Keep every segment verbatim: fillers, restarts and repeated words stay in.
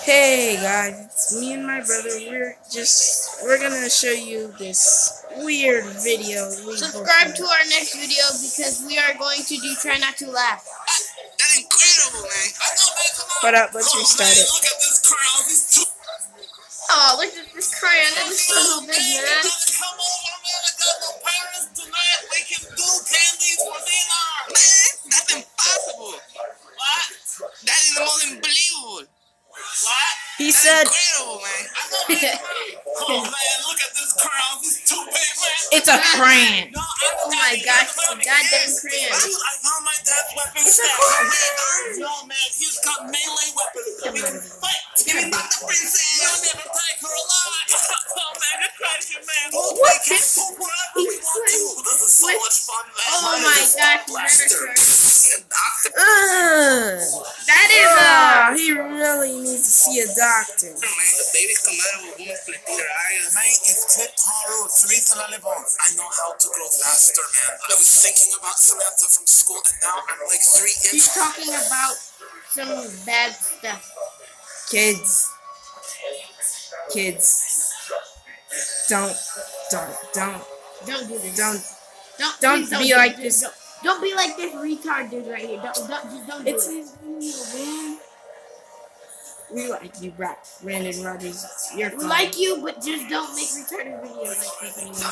Hey guys, it's me and my brother. We're just we're gonna show you this weird video. We Subscribe to our next video because we are going to do try not to laugh. That's incredible, man. Hold up, let's restart it. Look at this crown. He's too Oh, look at this crayon. That is so big, man. Come over, man. I got no parents tonight. We can do candies for dinner. Man, that's impossible. What? That is the most unbelievable. What? He That's said incredible, man. Oh, man, look at this crown. It's too big, man. it's a crayon. No, Oh my gosh, it's a goddamn crayon. I found my dad's weapon It's a stack. crayon. No, man, he's got melee weapons. We can fight. Give me back the princess. You'll never take her alive. Oh, man, you're crazy, man. What? We can poop wherever we want to. This is so much fun, man. Oh my gosh, Blaster. Doctor. Ugh. that is a. Ah, he really needs to see a doctor. Man, the babies come out of a woman's their eyes. Man, it's Ted Taro, Teresa Lalibon. I know how to grow faster, man. I was thinking about Samantha from school, and now I'm like three He's inches. talking about some bad stuff. Kids, kids, don't, don't, don't, Don't do this. don't, Don't, don't please be do like this. this. Don't, don't be like this retard dude right here. Don't, don't, just don't do It's it. his video, man. We like you, Brad, Brandon Rogers. You're We fine. like you, but just don't make retarded videos like this anymore.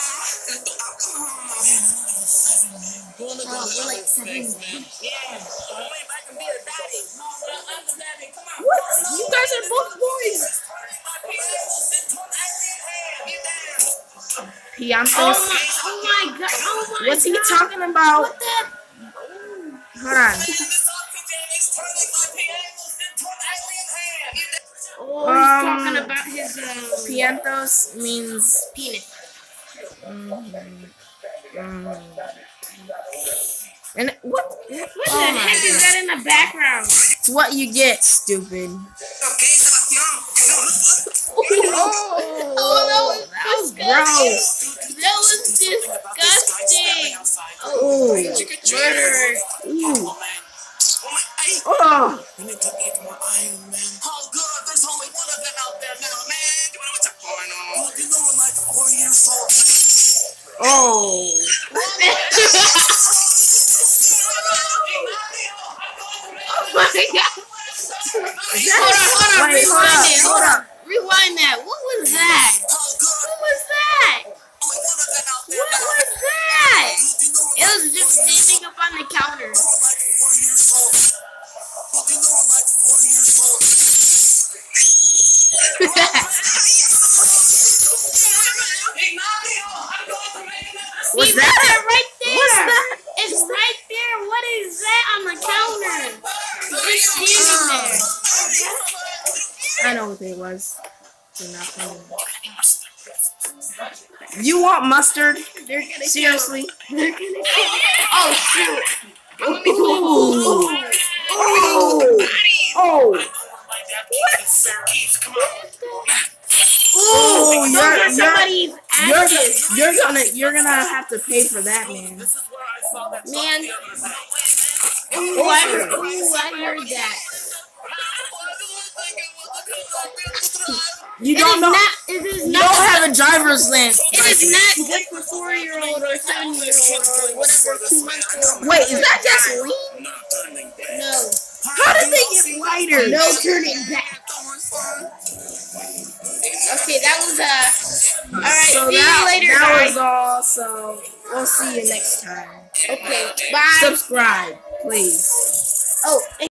Oh, we're like seven. What? You guys are both boys. Piantos. Oh my, oh my god, oh my What's he god. talking about? What the? Hold on. Oh, he's Um, talking about his uh, Piantos means penis. mm, mm. And what? What Oh the my heck is God. that in the background? It's what you get, stupid. Oh, that was, that was Gross. That was disgusting. Oh. Murderer. Ooh. Oh. We need to eat more iron, man. Oh, good. There's only one of them out there now, man. You know what's going on? Oh, you know, we're like four years old. Oh. Oh my god. Hold on, hold on. Wait, hold Rewind up, it. hold up. Rewind that. What was that? Oh, good. What was that? Only one of them out there What now. was that? You know, It was just standing up on the counter. we're like four years old. Oh, you know, we're like four years old. What's See, that? right there? What's that? It's right there. What is that on the counter? It's just standing there. I know what it was. They're not funny. You want mustard? They're gonna Seriously? Kill. They're gonna kill. Oh shoot! Ooh. Oh. Oh. What? Oh, Those you're, are you're, somebody's you're, ashes. you're gonna you're gonna have to pay for that, man. Man. Ooh, I heard, ooh, I heard that. You It don't is know. not. It is You not. don't have a driver's license. It is not good for four-year-old or seven-year-old or whatever two months old. Wait, is that gasoline? No. How did they get lighter? No turning back. Okay, that was uh. All right. So see that, you later, that guys. was all. So we'll see you next time. Okay. Bye. Subscribe, please. Oh.